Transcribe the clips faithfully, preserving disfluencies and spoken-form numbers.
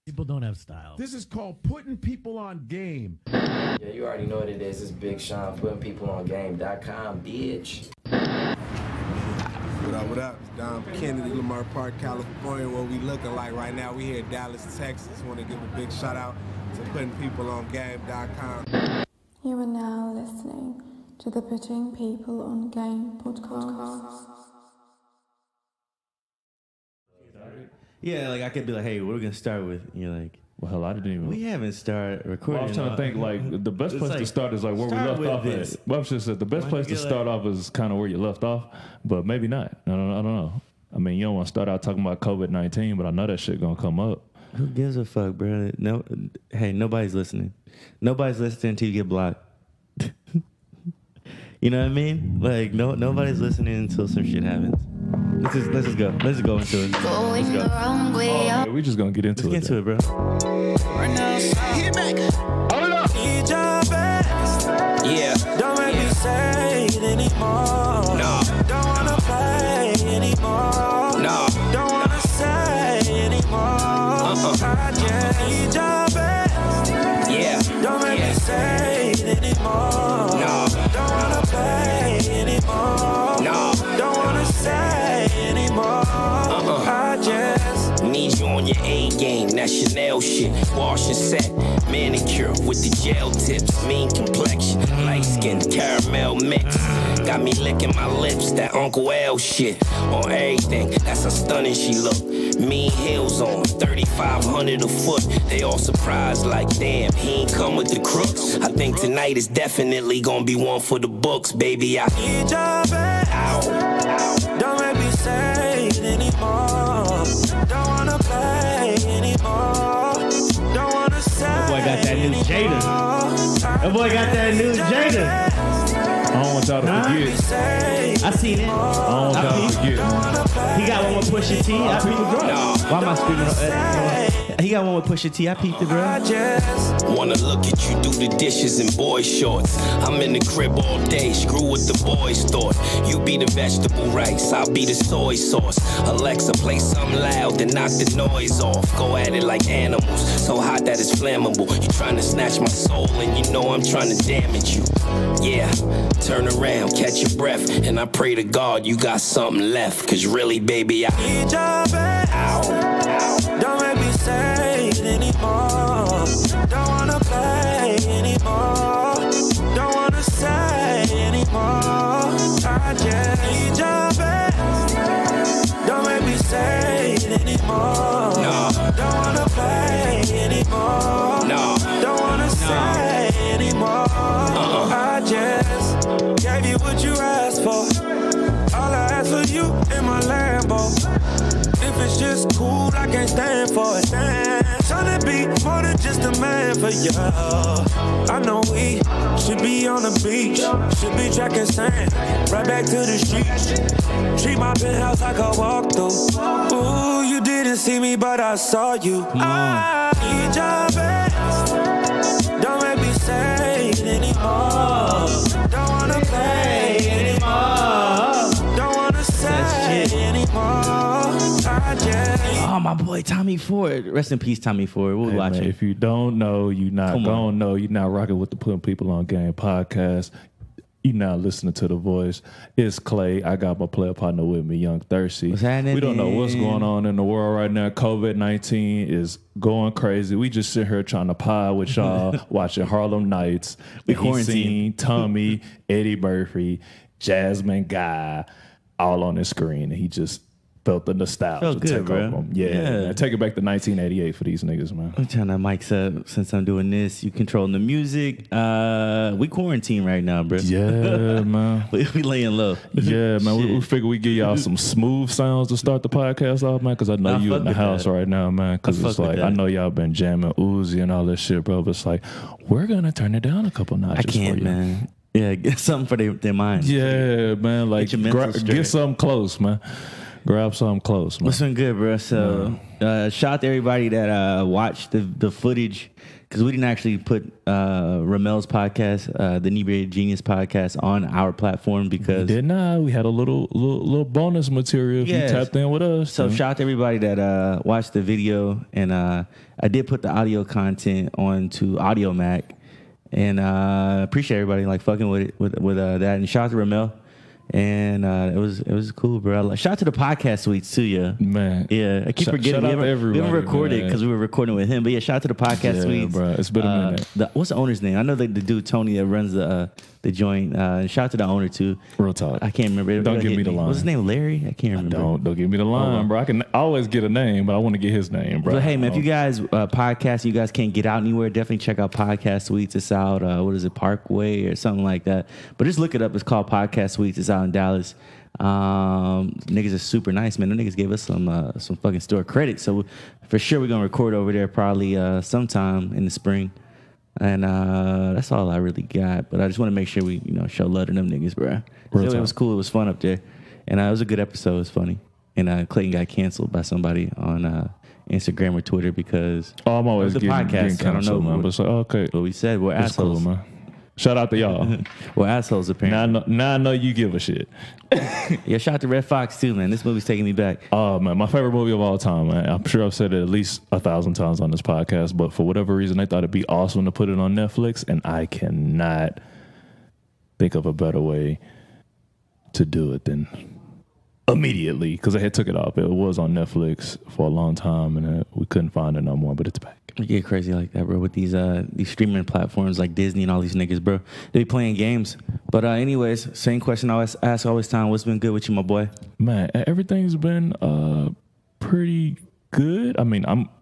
People don't have style. This is called putting people on game. Yeah, you already know what it is. It's Big Sean, putting people on game dot com, bitch. What up, what up? It's Don Kennedy, Lamar Park, California. What we looking like right now, we here in Dallas, Texas. Want to give a big shout out to putting people on game dot com. You are now listening to the Putting People on Game podcast. Yeah, like I could be like, hey, what are we gonna start with? And you're like, well, hell, I didn't even. We haven't started recording. Well, I was trying to think like the best place like, to start is like where we left off this. at. Well, just said the best place to start like, off is kind of where you left off, but maybe not. I don't, I don't know. I mean, you don't want to start out talking about COVID nineteen, but I know that shit gonna come up. Who gives a fuck, bro? No, hey, nobody's listening. Nobody's listening until you get blocked. You know what I mean? Like no, nobody's listening until some shit happens. Let's just let's just go. Let's just go into it. Let's go. Oh, yeah, we just gonna get into let's it. Get into it, bro. Right now, hit back. Hold up. Need your best. Yeah. Don't make yeah. me say it anymore. No. Don't wanna play anymore. No. Don't wanna say anymore. Uh-uh. I just need your best. Yeah. Don't make yeah. me say it anymore. No. Don't wanna play anymore. No. Don't wanna say anymore. Uh-uh. I just need you on your A game. That Chanel shit. Wash and set. Manicure with the gel tips. Mean complexion. Light skin. Caramel mix. Got me licking my lips. That Uncle L shit. On everything. That's how stunning she look. Mean heels on. thirty-five hundred a foot. They all surprised like, damn, he ain't come with the crooks. I think tonight is definitely gonna be one for the books, baby. I need your best. Ow. Don't make me say it anymore. Don't wanna play anymore. Don't wanna say that boy got that new Jada. That boy got that new Jada. I don't want y'all to huh? forget. I seen it. I don't want y'all to forget. He got one with Pusha T. I peeped the bro. Why am I speaking? Uh, he got one with Pusha T. I peeped the bro. I just wanna look at you do the dishes in boy shorts. I'm in the crib all day. Screw what the boys thought. You be the vegetable rice. I'll be the soy sauce. Alexa, play something loud, then knock the noise off. Go at it like animals. So hot that it's flammable. You trying to snatch my soul, and you know I'm trying to damage you. Yeah. Turn around, catch your breath, and I pray to God you got something left. Cause really, baby, I need your best. Ow. Ow. Don't make me say it anymore. Don't wanna play anymore. Don't wanna say anymore. I just need your best. Don't make me say it anymore. No. Don't wanna play anymore. No. Don't wanna no. say anymore. Uh-uh. I just gave you what you asked for. All I asked for you in my Lambo. If it's just cool, I can't stand for it. Tryna be more than just a man for you. I know we should be on the beach. Should be tracking sand. Right back to the streets. Treat my penthouse like a walkthrough. Ooh, you didn't see me, but I saw you. I need your best. Don't make me say it anymore. Don't wanna play anymore. Don't wanna say anymore. I just oh, my boy Tommy Ford. Rest in peace, Tommy Ford. We'll hey, watch man, it. If you don't know, you're not Come gonna know. You're not rocking with the Putting People on Game podcast. You're not listening to the voice. It's Clay. I got my player partner with me, Young Thirsty. What's happening? We don't know what's going on in the world right now. COVID nineteen is going crazy. We just sit here trying to pie with y'all, watching Harlem Nights. We quarantine. Tommy, Eddie Murphy, Jasmine Guy, all on the screen, and he just felt the nostalgia. Felt good, take bro. Over him. Yeah, yeah. Man. Take it back to nineteen eighty-eight for these niggas, man. I'm trying to mics up since I'm doing this. You controlling the music. Uh, we quarantine right now, bro. Yeah, man. we, we laying low. Yeah, man. we, we figure we give y'all some smooth sounds to start the podcast off, man, because I know I you in the house that. right now, man. Because it's like, I know y'all been jamming Uzi and all that shit, bro. But it's like, we're going to turn it down a couple notches. I can't, for you. man. Yeah, get something for their, their mind. Yeah, man. Like, get, gra- get something close, man. Grab something close, man. What's been good, bro? So, uh, shout out to everybody that uh, watched the the footage, because we didn't actually put uh, Ramel's podcast, uh, the Inebriated Genius podcast, on our platform because... We did not. We had a little little, little bonus material if yes. you tapped in with us. So, man. Shout out to everybody that uh, watched the video. And uh, I did put the audio content onto Audio Mac. And uh, appreciate everybody like fucking with it, with, with uh, that. And shout out to Ramel. And uh, it was it was cool, bro. Shout out to the podcast suites too, yeah. Man, yeah. I keep shout, forgetting shout we, haven't, we haven't recorded because we were recording with him. But yeah, shout out to the podcast yeah, suites, bro. It's been a uh, minute. The, what's the owner's name? I know the, the dude Tony that runs the uh, the joint. Uh, shout out to the owner too. Real talk. I can't remember. Don't give me the line. What's his name? Larry? I can't remember. I don't don't give me the line, oh. bro. I can always get a name, but I want to get his name, bro. But hey, man, if you guys uh, podcast, you guys can't get out anywhere, definitely check out Podcast Suites. It's out. Uh, what is it? Parkway or something like that. But just look it up. It's called Podcast Suites. It's out in Dallas. Um, niggas are super nice, man. The niggas gave us some uh, some fucking store credit, so for sure we're gonna record over there probably uh, sometime in the spring, and uh, that's all I really got. But I just want to make sure we you know show love to them niggas, bro. So it was cool. It was fun up there, and uh, it was a good episode. It was funny, and uh, Clayton got canceled by somebody on uh, Instagram or Twitter because oh, I'm always the getting, podcast. Getting I don't know, man, but it's like, okay, but we said we're it's assholes, cool, man. Shout out to y'all. We're assholes, apparently. Now I, know, now I know you give a shit. Yeah, shout out to Red Fox, too, man. This movie's taking me back. Oh, uh, man, my favorite movie of all time, man. I'm sure I've said it at least a thousand times on this podcast, but for whatever reason, they thought it'd be awesome to put it on Netflix, and I cannot think of a better way to do it than immediately, because I had took it off. It was on Netflix for a long time, and uh, we couldn't find it no more, but it's back. You get crazy like that, bro, with these uh these streaming platforms like Disney and all these niggas, bro. They be playing games. But uh, anyways, same question I always ask all this time. What's been good with you, my boy? Man, everything's been uh pretty good. I mean, I'm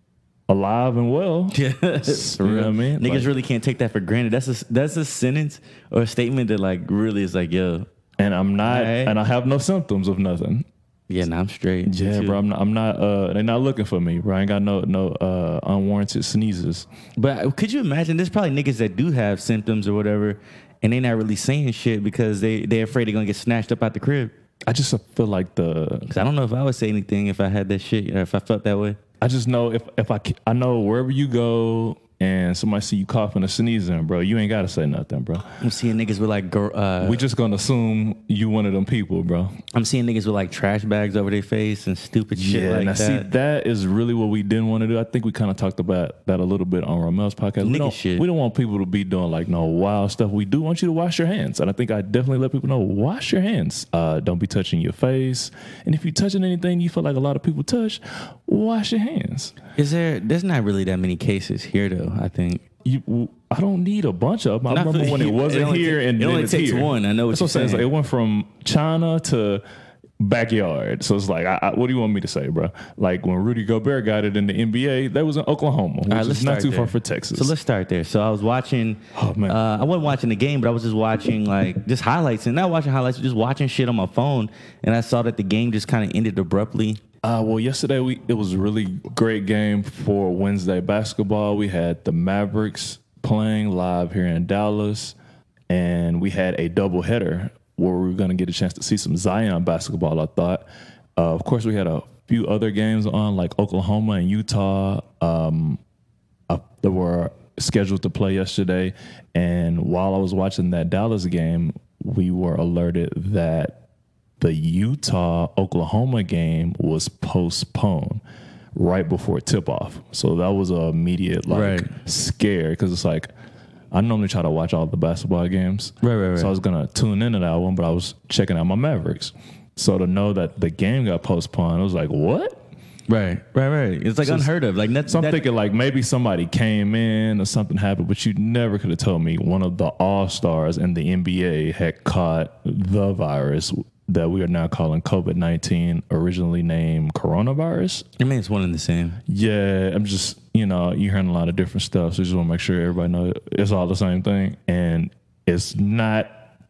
alive and well. Yeah, you know what I mean? Niggas like, really can't take that for granted. That's a that's a sentence or a statement that like really is like, yo. And I'm not, right. and I have no symptoms of nothing. Yeah, nah, I'm straight. Yeah, bro, I'm not, I'm not, uh, they're not looking for me, bro. I ain't got no, no, uh, unwarranted sneezes. But could you imagine, there's probably niggas that do have symptoms or whatever, and they not really saying shit because they, they're afraid they're going to get snatched up out the crib. I just feel like the... Because I don't know if I would say anything if I had that shit, or if I felt that way. I just know if, if I, I know wherever you go and somebody see you coughing or sneezing, bro, you ain't got to say nothing, bro. I'm seeing niggas with like... Uh, we just going to assume you one of them people, bro. I'm seeing niggas with like trash bags over their face and stupid shit yeah, like now that. See, that is really what we didn't want to do. I think we kind of talked about that a little bit on Ramel's podcast. Nigga we don't, shit. We don't want people to be doing like no wild stuff. We do want you to wash your hands. And I think I definitely let people know, wash your hands. Uh, don't be touching your face. And if you're touching anything you feel like a lot of people touch, wash your hands. Is there, there's not really that many cases here though, I think. You, I don't need a bunch of them. I Not remember when it wasn't it here t- and it then only it's takes here. one. I know what That's you're what I'm saying. saying. Like, it went from China to backyard. So it's like, I, I, what do you want me to say, bro? Like when Rudy Gobert got it in the N B A, that was in Oklahoma, which All right, is not too there. far for Texas. So let's start there. So I was watching. Oh man, uh, I wasn't watching the game, but I was just watching like just highlights, and not watching highlights, just watching shit on my phone. And I saw that the game just kind of ended abruptly. Uh, well, yesterday we it was a really great game for Wednesday basketball. We had the Mavericks playing live here in Dallas, and we had a doubleheader where we were going to get a chance to see some Zion basketball, I thought. Uh, of course, we had a few other games on, like Oklahoma and Utah um, uh, that were scheduled to play yesterday. And while I was watching that Dallas game, we were alerted that the Utah-Oklahoma game was postponed right before tip-off. So that was an immediate, like, right. scare, because it's like, I normally try to watch all the basketball games. Right, right, right. So I was going to tune into that one, but I was checking out my Mavericks. So to know that the game got postponed, I was like, what? Right, right, right. It's like so unheard of. Like that, So I'm that, thinking like maybe somebody came in or something happened, but you never could have told me one of the all-stars in the N B A had caught the virus that we are now calling COVID nineteen, originally named coronavirus. I mean, it's one and the same. Yeah, I'm just, you know, you're hearing a lot of different stuff, so just want to make sure everybody knows it's all the same thing. And it's not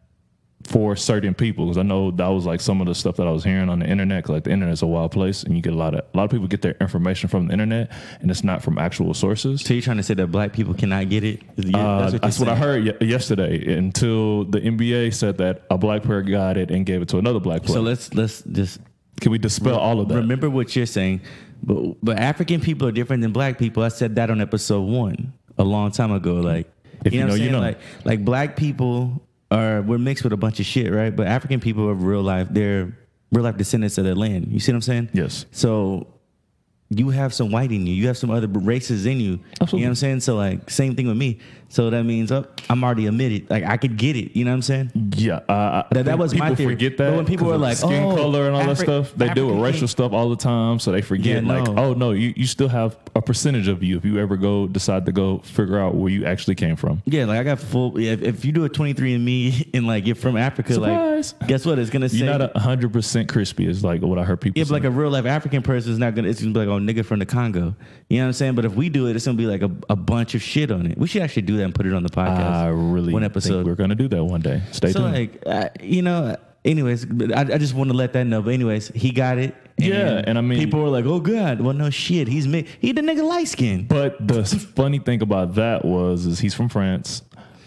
for certain people, because I know that was like some of the stuff that I was hearing on the internet, 'cause like the internet's a wild place, and you get a lot of a lot of people get their information from the internet, and it's not from actual sources. So you're trying to say that black people cannot get it? Uh, that's what, that's what I heard y- yesterday. Until the N B A said that a black player got it and gave it to another black player. So let's let's just Can we dispel all of that? Remember what you're saying, but but African people are different than black people. I said that on episode one a long time ago. Like, if you know, you know, what I'm you saying? know. Like, like black people are we're mixed with a bunch of shit, right? But African people are real life. They're real life descendants of their land. You see what I'm saying? Yes. So you have some white in you. You have some other races in you. Absolutely. You know what I'm saying? So like, same thing with me. So that means oh, I'm already admitted. Like I could get it. You know what I'm saying? Yeah, uh, That- that was people my theory. forget that. But when people 'cause were of like, skin oh, color and all Afri- that stuff, they deal with African- racial stuff all the time. So they forget, Yeah, like, no. oh no, you, you still have a percentage of you if you ever go decide to go figure out where you actually came from. Yeah, like I got full. Yeah, if, if you do a twenty-three and me and like you're from Africa, Surprise. like guess what? It's gonna say You're not a hundred percent crispy. Is like what I heard people. yeah, but say. like a real life African person is not gonna. It's gonna be like oh nigga from the Congo. You know what I'm saying? But if we do it, it's gonna be like a, a bunch of shit on it. We should actually do that and put it on the podcast. I really one think episode. we're gonna do that one day. Stay So tuned. like uh, you know. Anyways, but I, I just want to let that know. But anyways, he got it. Yeah, and I mean- people were like, "Oh God, well no shit, he's me. He the nigga light skin." But the funny thing about that was, is he's from France.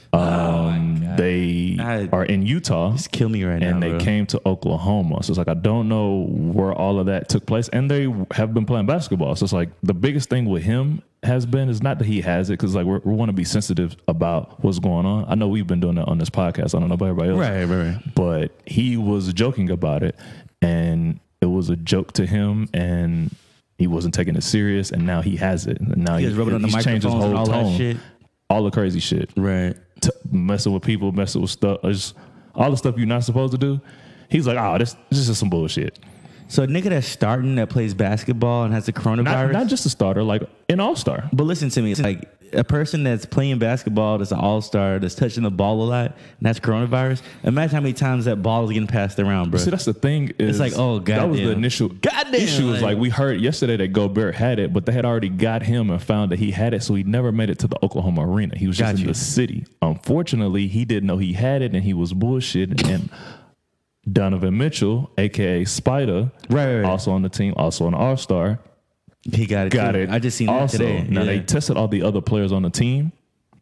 Um, they I- are in Utah. Just kill me right now, and they bro. came to Oklahoma. So it's like, I don't know where all of that took place. And they have been playing basketball. So it's like the biggest thing with him has been is not that he has it, because like we're, we want to be sensitive about what's going on. I know we've been doing that on this podcast. I don't know about everybody else. Right, right, right. But he was joking about it, and it was a joke to him, and he wasn't taking it serious, and now he has it. And now He he, was rubbing on the he's changed his microphones and whole all that tone. shit. All the crazy shit. Right. T- messing with people, messing with stuff, just all the stuff you're not supposed to do. He's like, oh, this, this is just some bullshit. So a nigga that's starting that plays basketball and has the coronavirus. Not, not just a starter, like an all-star. But listen to me, it's like a person that's playing basketball, that's an all-star, that's touching the ball a lot, and that's coronavirus. Imagine how many times that ball is getting passed around, bro. See, that's the thing. Is It's like, oh, that was the goddamn. initial Goddamn, issue. Was like- like we heard yesterday that Gobert had it, but they had already got him and found that he had it, so he never made it to the Oklahoma arena. He was just Got in you. the city. Unfortunately, he didn't know he had it, and he was bullshitting. And Donovan Mitchell, aka Spider, Right, right, right. also on the team, also an all-star. He got it. Got too. it. I just seen also, that today. Now Yeah. they tested all the other players on the team.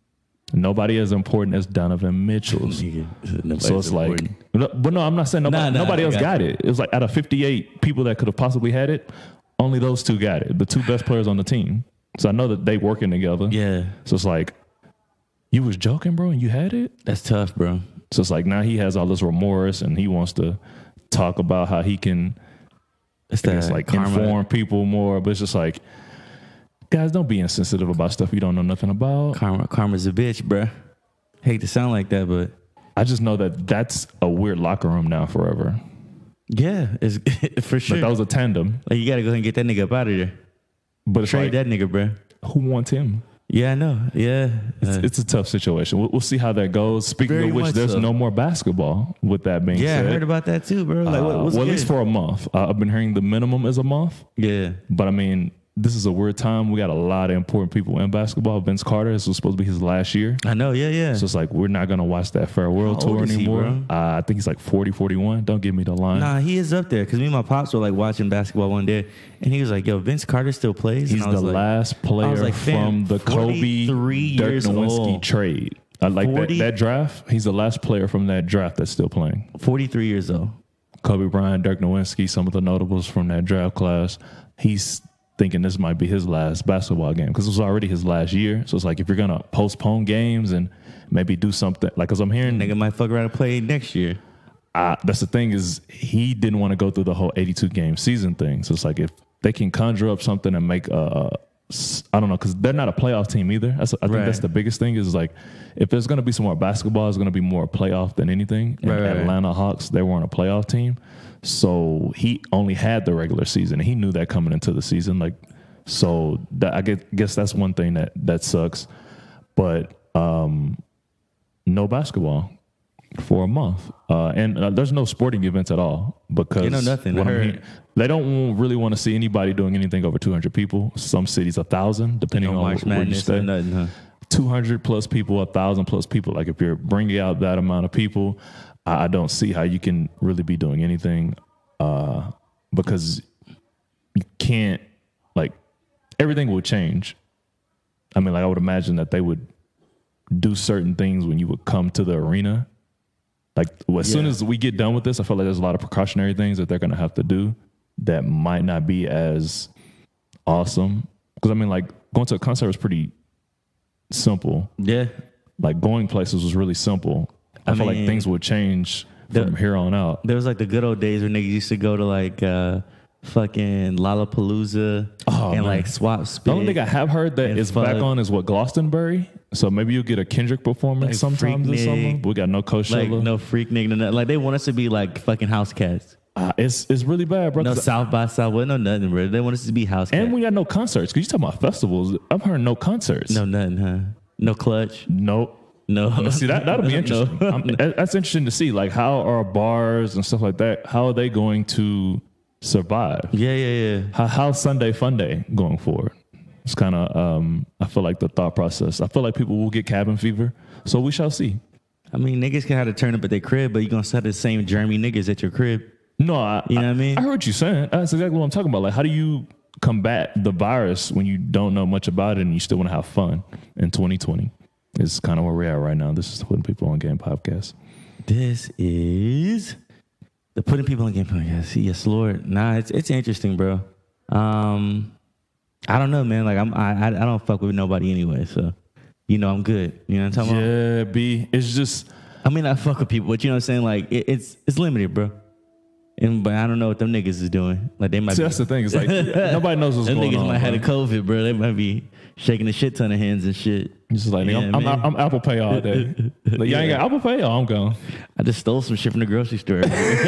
Nobody as important as Donovan Mitchell's. Nobody's So it's important. like, no, but no, I'm not saying nobody, Nah, nah, nobody I else got got you. it. It was like out of fifty-eight people that could have possibly had it, only those two got it. The two best players on the team. So I know that they working together. Yeah, So it's like, you was joking, bro, and you had it. that's tough, bro. So it's like now he has all this remorse, and he wants to talk about how he can, It's I that guess, like karma. inform people more. But it's just like, guys, don't be insensitive about stuff you don't know nothing about. Karma, karma's a bitch, bro. Hate to sound like that, but I just know that that's a weird locker room now forever. yeah, it's for sure. Like that was a tandem, Like you gotta go ahead and get that nigga up out of there. but it's Trade like, that nigga, bro. who wants him? Yeah, I know. Yeah, It's, Uh, it's a tough situation. We'll, we'll see how that goes. Speaking Very of which, much there's so. no more basketball. With that being yeah. I said, heard about that too, bro. Like, what, uh, what's well, at good? least for a month. Uh, I've been hearing the minimum is a month, yeah. but I mean, this is a weird time. We got a lot of important people in basketball. Vince Carter, this was supposed to be his last year. I know. Yeah, yeah. So it's like, we're not going to watch that farewell How tour old is he, anymore. bro? uh, I think he's like forty, forty-one. Don't give me the line. Nah, he is up there because me and my pops were like watching basketball one day, and he was like, "Yo, Vince Carter still plays." He's and I was the like, last player like, fam, from the Kobe forty-three Dirk years Nowitzki old. trade. I like that, forty that draft. He's the last player from that draft that's still playing. forty-three years old. Kobe Bryant, Dirk Nowitzki, some of the notables from that draft class. He's thinking this might be his last basketball game because it was already his last year. So it's like, if you're going to postpone games and maybe do something, like, because I'm hearing, Nigga might fuck around and play next year. uh, that's the thing is he didn't want to go through the whole eighty-two game season thing. So it's like, if they can conjure up something and make a, a I don't know, because they're not a playoff team either. That's, I think Right. that's the biggest thing is like, if there's going to be some more basketball, it's going to be more playoff than anything. And Right, right, right. Atlanta Hawks, they weren't a playoff team. So he only had the regular season. And he knew that coming into the season. Like, so that, I guess, guess that's one thing that, that sucks. But um, no basketball for a month. Uh, and uh, there's no sporting events at all because You know, nothing. what I I'm heard- hearing- they don't really want to see anybody doing anything over two hundred people. Some cities, a thousand, depending No on March where you Madness stay. or nothing, huh? two hundred plus people, a thousand plus people. Like if you're bringing out that amount of people, I, I don't see how you can really be doing anything uh, because you can't, like, everything will change. I mean, like, I would imagine that they would do certain things when you would come to the arena. Like, well, as soon Yeah. as we get done with this, I feel like there's a lot of precautionary things that they're going to have to do that might not be as awesome. Because I mean, like going to a concert was pretty simple. Yeah. Like going places was really simple. I, I feel mean, like things would change from the, here on out. There was like the good old days where niggas used to go to like uh, fucking Lollapalooza oh, and man. like Swap Spit. The only thing I have heard that is back on is what Glastonbury. So maybe you'll get a Kendrick performance like sometimes this summer. We got no Coachella. Like no Freak Nick. No, like they want us to be like fucking house cats. Uh, it's it's really bad, bro. No South by Southwest, no nothing, bro. They want us to be house cats. And we got no concerts. Because you talking about festivals. I've heard no concerts. No nothing, huh? No Clutch. Nope. No. See, that, that'll be interesting. No. That's interesting to see. Like, how are bars and stuff like that, how are they going to survive? Yeah, yeah, yeah. How, how's Sunday Fun Day going forward? It's kind of, um, I feel like the thought process. I feel like people will get cabin fever. So we shall see. I mean, niggas can have to turn up at their crib, but you're going to set the same Jeremy niggas at your crib. No, I, you know what I mean? I heard what you're saying. That's exactly what I'm talking about. Like, how do you combat the virus when you don't know much about it and you still want to have fun in twenty twenty? It's kind of where we're at right now. This is the Putting People on Game podcast. This is the Putting People on Game podcast. Yes, Lord. Nah, it's it's interesting, bro. Um, I don't know, man. Like I'm, I I don't fuck with nobody anyway, so you know I'm good. You know what I'm talking yeah, about? Yeah, B. It's just. I mean, I fuck with people, but you know what I'm saying. Like it, it's it's limited, bro. And but I don't know what them niggas is doing. Like they might. See, be, that's the thing. It's like nobody knows what's them going niggas on. Might bro. have the COVID, bro. They might be shaking a shit ton of hands and shit. It's just like, yeah, nigga, I'm, I'm, I'm Apple Pay all day. Like, y'all ain't got Apple Pay? Oh, I'm gone. I just stole some shit from the grocery store.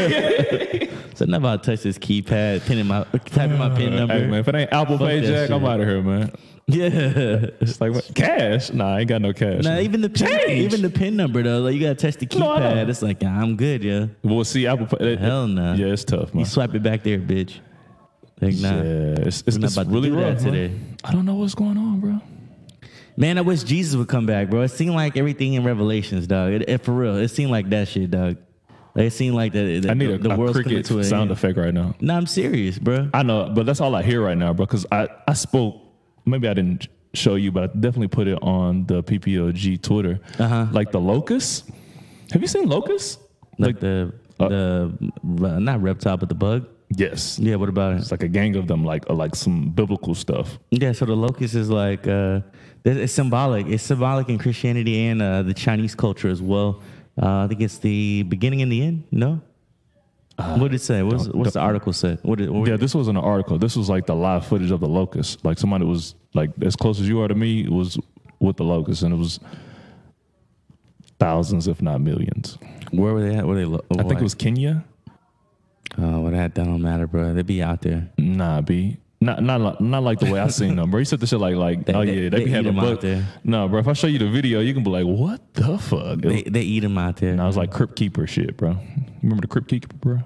So I'm about to touch this keypad, pinning my, typing my pin number. Hey, man, if it ain't Apple Fuck Pay, Jack, shit. I'm out of here, man. Yeah. It's like, what? Cash? Nah, I ain't got no cash. Nah, man. even the pin, even the pin number, though. Like, you got to touch the keypad. No, it's like, yeah, I'm good, yeah. Well, see, Apple Pay. Hell no. Nah. Yeah, it's tough, man. You swipe it back there, bitch. Like, nah. Yeah, it's, it's, it's really rough today. I don't know what's going on, bro. Man, I wish Jesus would come back, bro. It seemed like everything in Revelations, dog. It, it, for real, it seemed like that shit, dog. Like, it seemed like the, the, I need a, the a world's cricket coming to sound a, effect right now. No, I'm serious, bro. I know, but that's all I hear right now, bro. Because I, I spoke, maybe I didn't show you, but I definitely put it on the P P O G Twitter. Uh-huh. Like the locusts. Have you seen locusts? Like, like the, uh, the not reptile, but the bug? Yes. Yeah, what about it? It's like a gang of them, like uh, like some biblical stuff. Yeah, so the locust is like, uh, it's symbolic. It's symbolic in Christianity and uh, the Chinese culture as well. Uh, I think it's the beginning and the end, no? Uh, what did it say? What's, what's the article say? What did, what yeah, this wasn't an article. This was like the live footage of the locust. Like somebody was like as close as you are to me was with the locust, and it was thousands, if not millions. Where were they at? Were they? Lo- I think it was Kenya. Oh, well, that don't matter, bro. They be out there. Nah, B. Not not not like the way I seen them, bro. You said the shit like like they, oh they, yeah, they, they be having out there. No, bro. If I show you the video, you can be like, what the fuck? They they eat them out there. And I was like Crypt Keeper shit, bro. Remember the Crypt Keeper, bro?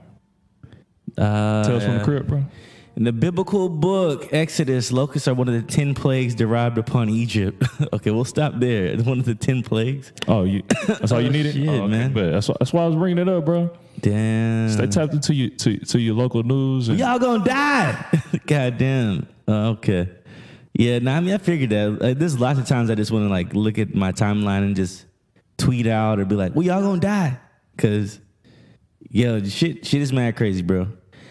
Uh, Tales from the Crypt, bro. In the biblical book Exodus, locusts are one of the ten plagues derived upon Egypt. Okay, we'll stop there. It's one of the ten plagues. Oh, you? That's all you needed, shit, oh, okay. man. But that's why, that's why I was bringing it up, bro. Damn. Stay tapped into you to to your local news. And y'all gonna die. God damn. Uh, okay. Yeah. Nah, I mean, I figured that. Like, there's lots of times I just want to like look at my timeline and just tweet out or be like, "Well, y'all gonna die," because yo, shit, shit is mad crazy, bro.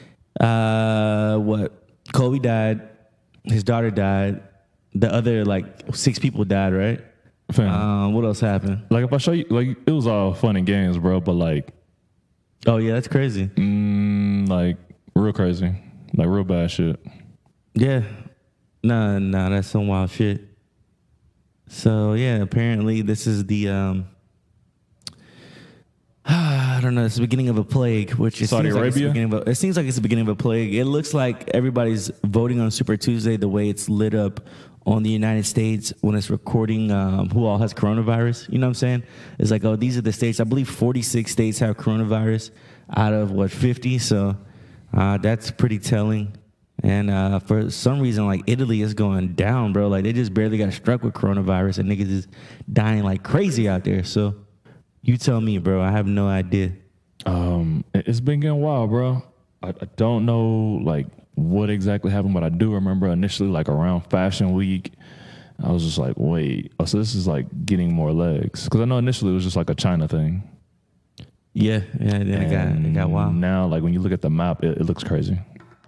Uh, what? Kobe died. His daughter died. The other like six people died, right? Fam. Um, what else happened? Like if I show you, like it was all fun and games, bro. But like, oh yeah, that's crazy. Mm, like real crazy, like real bad shit. Yeah, nah, nah, that's some wild shit. So yeah, apparently this is the um. I don't know. It's the beginning of a plague, which it Saudi seems like it's the Arabia? beginning of a, it seems like it's the beginning of a plague. It looks like everybody's voting on Super Tuesday the way it's lit up on the United States when it's recording um, who all has coronavirus. You know what I'm saying? It's like, oh, these are the states. I believe forty-six states have coronavirus out of what fifty. So uh, that's pretty telling. And uh, for some reason, like Italy is going down, bro. Like they just barely got struck with coronavirus, and niggas is dying like crazy out there. So. You tell me, bro. I have no idea. Um, it's been getting wild, bro. I, I don't know like what exactly happened, but I do remember initially, like around Fashion Week, I was just like, wait, oh, so this is like getting more legs? Because I know initially it was just like a China thing. Yeah, yeah, yeah. It got, it got wild. Now, like when you look at the map, it, it looks crazy.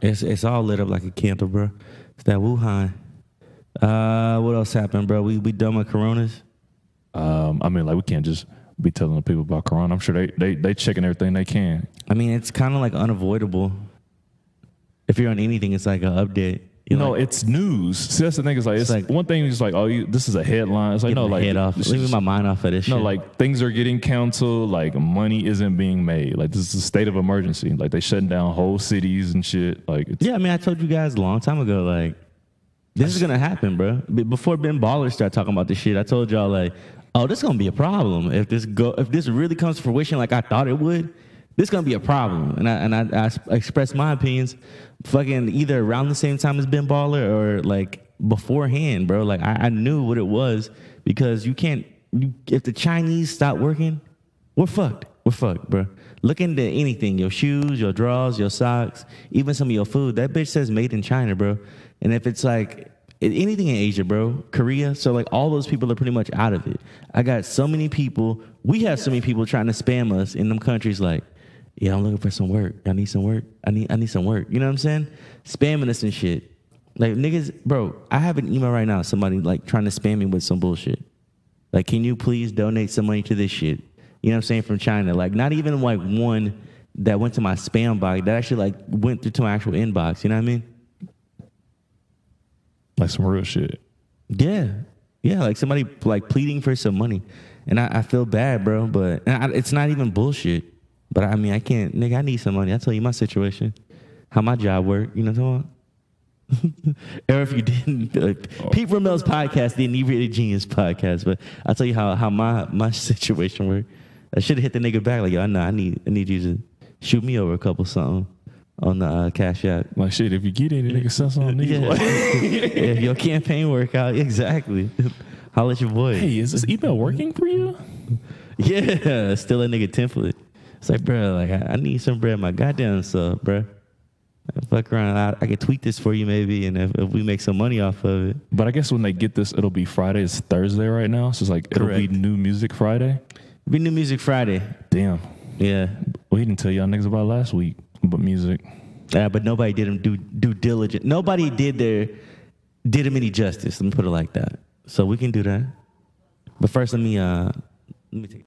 It's it's all lit up like a candle, bro. It's that Wuhan. Uh, what else happened, bro? We we done with Coronas. Um, I mean, like we can't just be telling the people about Corona. I'm sure they they they checking everything they can. I mean, it's kind of like unavoidable. If you're on anything, it's like an update. You No, like, it's news. See, that's the thing. It's like it's, It's like- one thing is like, oh, you, this is a headline. It's like get no, my like head off. this Leaving is- my mind off of this No, shit. like things are getting canceled. Like money isn't being made. Like this is a state of emergency. Like they shutting down whole cities and shit. Like it's, Yeah, I mean, I told you guys a long time ago, like, this is gonna happen, bro. Be- Before Ben Baller started talking about this shit, I told y'all like, oh, this is gonna be a problem if this go if this really comes to fruition like I thought it would. This is gonna be a problem, and I and I, I expressed my opinions, fucking either around the same time as Ben Baller or like beforehand, bro. Like I, I knew what it was because you can't. You, if the Chinese stop working, we're fucked. We're fucked, bro. Look into anything, your shoes, your drawers, your socks, even some of your food. That bitch says made in China, bro. And if it's like anything in Asia, bro, Korea, so like all those people are pretty much out of it. I got so many people. We have so many people trying to spam us in them countries like, yeah, I'm looking for some work. I need some work. I need I need some work. You know what I'm saying? Spamming us and shit. Like niggas, bro, I have an email right now, somebody like trying to spam me with some bullshit. Like, can you please donate some money to this shit? You know what I'm saying? From China. Like not even like one that went to my spam box that actually like went through to my actual inbox. You know what I mean? like some real shit. Yeah. Yeah, like somebody like pleading for some money. And I, I feel bad, bro, but and I, it's not even bullshit. But I mean, I can't, nigga, I need some money. I'll tell you my situation, how my job work. You know what I'm talking about? Or if you didn't, like, Oh. Pete Romel's podcast, the Inebriated Genius podcast. But I'll tell you how, how my, my situation worked. I should have hit the nigga back like, yo, I know, I need, I need you to shoot me over a couple something on the uh, Cash App. Like shit, if you get it, nigga, send something. Yeah. Yeah. If your campaign work out, exactly. Holla at your boy. Hey, is this email working for you? Yeah, still a nigga template. It's like, bro, like I, I need some bread, my goddamn self, bro. Fuck around, I, I can tweet this for you maybe, and if, if we make some money off of it. But I guess when they get this, it'll be Friday. It's Thursday right now, so it's like it'll Correct. be New Music Friday. Be New Music Friday. Damn, Yeah. we didn't tell y'all niggas about last week, but music. Yeah, but nobody did them due, due diligence. Nobody did their did them any justice. Let me put it like that. So we can do that. But first, let me uh let me take.